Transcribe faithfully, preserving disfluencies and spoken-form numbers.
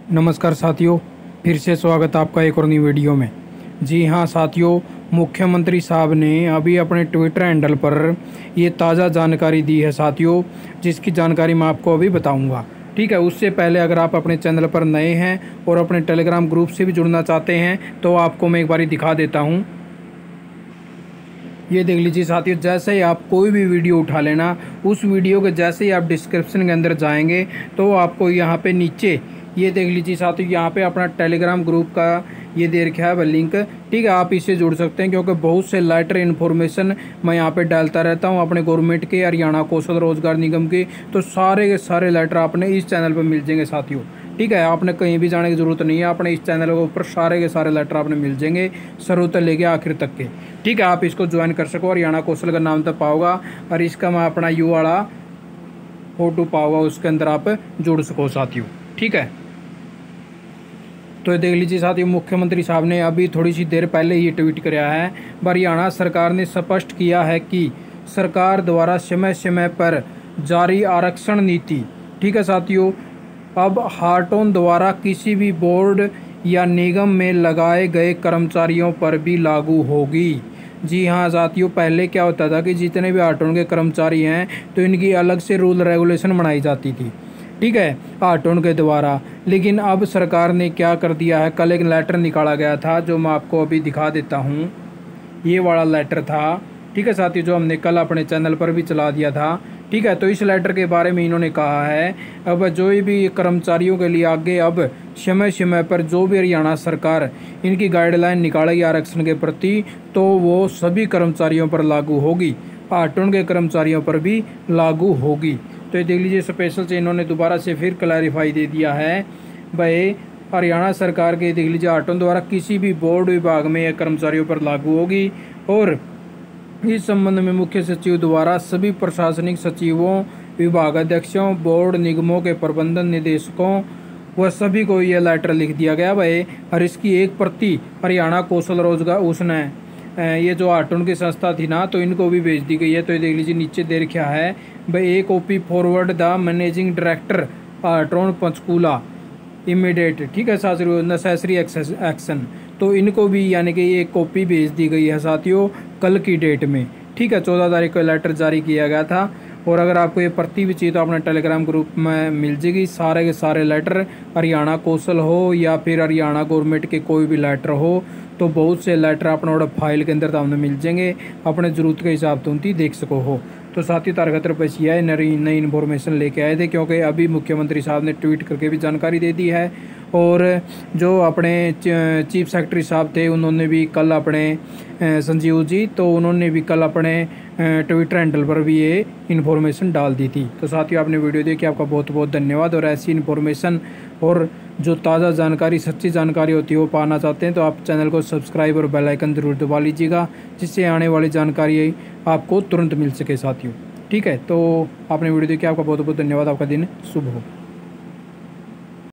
नमस्कार साथियों, फिर से स्वागत है आपका एक और नई वीडियो में। जी हाँ साथियों, मुख्यमंत्री साहब ने अभी अपने ट्विटर हैंडल पर ये ताज़ा जानकारी दी है साथियों, जिसकी जानकारी मैं आपको अभी बताऊंगा। ठीक है, उससे पहले अगर आप अपने चैनल पर नए हैं और अपने टेलीग्राम ग्रुप से भी जुड़ना चाहते हैं तो आपको मैं एक बारी दिखा देता हूँ। ये देख लीजिए साथियों, जैसे ही आप कोई भी वीडियो उठा लेना, उस वीडियो के जैसे ही आप डिस्क्रिप्शन के अंदर जाएंगे तो आपको यहाँ पे नीचे ये देख लीजिए साथियों, यहाँ पे अपना टेलीग्राम ग्रुप का ये दे रखा है लिंक। ठीक है, आप इससे जुड़ सकते हैं क्योंकि बहुत से लेटर इन्फॉर्मेशन मैं यहाँ पे डालता रहता हूँ अपने गवर्नमेंट के, हरियाणा कौशल रोजगार निगम के। तो सारे के सारे लेटर आपने इस चैनल पर मिल जाएंगे साथियों। ठीक है, आपने कहीं भी जाने की ज़रूरत नहीं है, अपने इस चैनल के ऊपर सारे के सारे लेटर आपने मिल जाएंगे शुरू से लेके आखिर तक के। ठीक है, आप इसको ज्वाइन कर सको, हरियाणा कौशल का नाम तक पाओगा और इसका मैं अपना यू वाला फोटो पाओगा, उसके अंदर आप जुड़ सको साथियों। ठीक है, तो देख लीजिए साथियों, मुख्यमंत्री साहब ने अभी थोड़ी सी देर पहले ही ट्वीट किया है। हरियाणा सरकार ने स्पष्ट किया है कि सरकार द्वारा समय समय पर जारी आरक्षण नीति, ठीक है साथियों, अब हार्टोन द्वारा किसी भी बोर्ड या निगम में लगाए गए कर्मचारियों पर भी लागू होगी। जी हाँ साथियों, पहले क्या होता था कि जितने भी हार्टोन के कर्मचारी हैं तो इनकी अलग से रूल रेगुलेशन बनाई जाती थी। ठीक है, हार्टोन के द्वारा। लेकिन अब सरकार ने क्या कर दिया है, कल एक लेटर निकाला गया था जो मैं आपको अभी दिखा देता हूँ। ये वाला लेटर था, ठीक है साथियों, जो हमने कल अपने चैनल पर भी चला दिया था। ठीक है, तो इस लेटर के बारे में इन्होंने कहा है अब जो भी कर्मचारियों के लिए आगे अब समय समय पर जो भी हरियाणा सरकार इनकी गाइडलाइन निकालेगी आरक्षण के प्रति, तो वो सभी कर्मचारियों पर लागू होगी, हार्टोन के कर्मचारियों पर भी लागू होगी। तो ये देख लीजिए, स्पेशल से इन्होंने दोबारा से फिर क्लैरिफाई दे दिया है भाई, हरियाणा सरकार के देख लीजिए हार्टोन द्वारा किसी भी बोर्ड विभाग में या कर्मचारियों पर लागू होगी। और इस संबंध में मुख्य सचिव द्वारा सभी प्रशासनिक सचिवों, विभागाध्यक्षों, बोर्ड निगमों के प्रबंधन निदेशकों व सभी को यह लेटर लिख दिया गया भाई। और इसकी एक प्रति हरियाणा कौशल रोजगार उसने ये जो हार्टोन की संस्था थी ना, तो इनको भी भेज दी गई है। तो ये देख लीजिए नीचे दे रखा है भाई, एक copy forward the managing director Hartron Panchkula immediate. ठीक है साथियों, नेसेसरी एक्शन। तो इनको भी यानी कि ये कॉपी भेज दी गई है साथियों कल की डेट में। ठीक है, चौदह तारीख को लेटर जारी किया गया था। और अगर आपको ये प्रति भी चाहिए तो अपने टेलीग्राम ग्रुप में मिल जाएगी सारे के सारे लेटर, हरियाणा कौशल हो या फिर हरियाणा गवर्नमेंट के कोई भी लेटर हो, तो बहुत से लेटर अपना फाइल के अंदर हमने मिल जाएंगे, अपने ज़रूरत के हिसाब से उनकी देख सको हो। तो साथी तारखतर पैसिया है नई नई इन्फॉर्मेशन लेके आए थे, क्योंकि अभी मुख्यमंत्री साहब ने ट्वीट करके भी जानकारी दे दी है। और जो अपने चीफ सेक्रेटरी साहब थे उन्होंने भी कल अपने संजीव जी, तो उन्होंने भी कल अपने ट्विटर हैंडल पर भी ये इन्फॉर्मेशन डाल दी थी। तो साथियों, आपने वीडियो देखी, आपका बहुत बहुत धन्यवाद। और ऐसी इन्फॉर्मेशन और जो ताज़ा जानकारी, सच्ची जानकारी होती है वो पाना चाहते हैं तो आप चैनल को सब्सक्राइब और बेल आइकन ज़रूर दबा लीजिएगा, जिससे आने वाली जानकारी आपको तुरंत मिल सके साथियों। ठीक है, तो आपने वीडियो देखी, आपका बहुत बहुत धन्यवाद। आपका दिन शुभ हो।